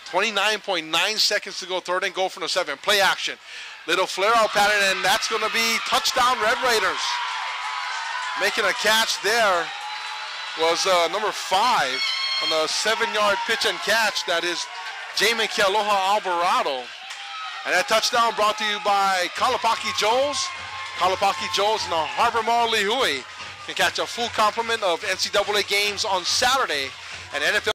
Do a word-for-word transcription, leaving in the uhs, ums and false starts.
twenty-nine point nine seconds to go, third and goal from the seven. Play action. Little flare out pattern, and that's going to be touchdown Red Raiders. Making a catch there was uh, number five on the seven-yard pitch and catch. That is Jamin Kealoha Alvarado. And that touchdown brought to you by Kalapaki Joe's. Kalapaki Joe's in the Harbor Mall, Lihui. You can catch a full complement of N C double A games on Saturday and N F L.